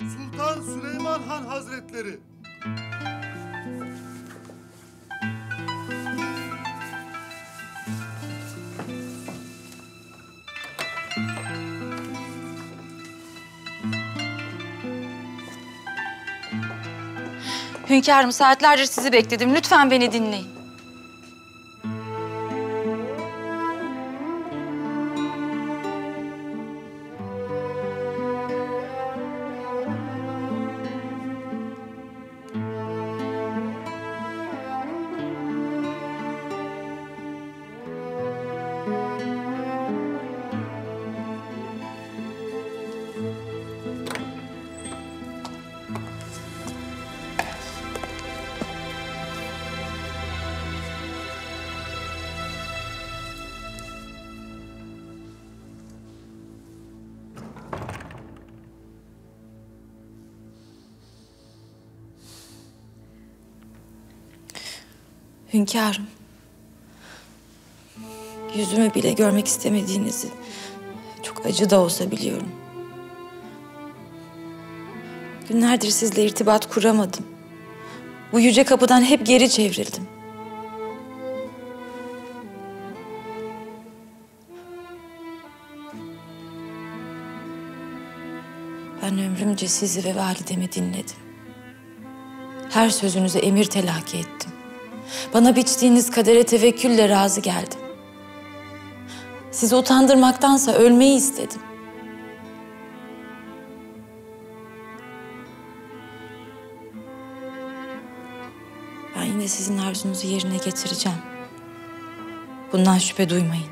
Sultan Süleyman Han Hazretleri. Hünkârım, saatlerdir sizi bekledim. Lütfen beni dinleyin. Hünkârım, yüzümü bile görmek istemediğinizi çok acı da olsa biliyorum. Günlerdir sizle irtibat kuramadım. Bu yüce kapıdan hep geri çevrildim. Ben ömrümce sizi ve validemi dinledim. Her sözünüze emir telakki ettim. Bana biçtiğiniz kadere tevekkülle razı geldim. Sizi utandırmaktansa ölmeyi istedim. Ben yine sizin arzunuzu yerine getireceğim. Bundan şüphe duymayın.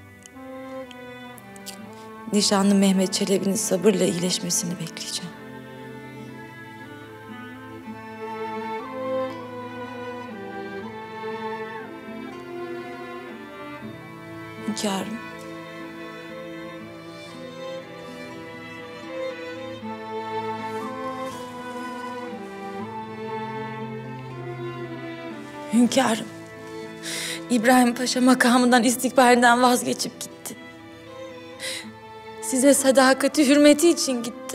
Nişanlı Mehmet Çelebi'nin sabırla iyileşmesini bekleyeceğim. Hünkârım. Hünkârım. İbrahim Paşa makamından, istikbalinden vazgeçip gitti. Size sadakati, hürmeti için gitti.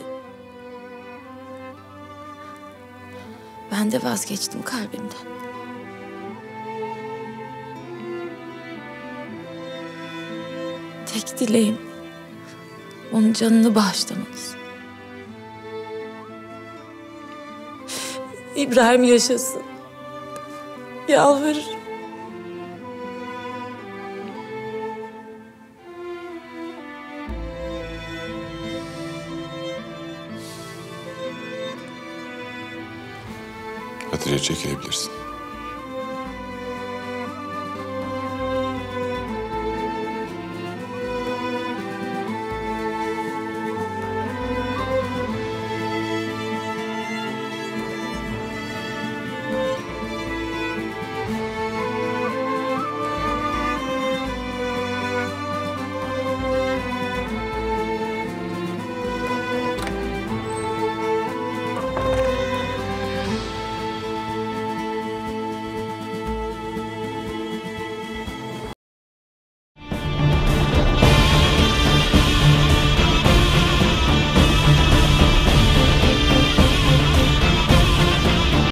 Ben de vazgeçtim kalbimden. Tek dileğim onun canını bağışlamanız. İbrahim yaşasın. Yalvarırım. Hatice, çekilebilirsin.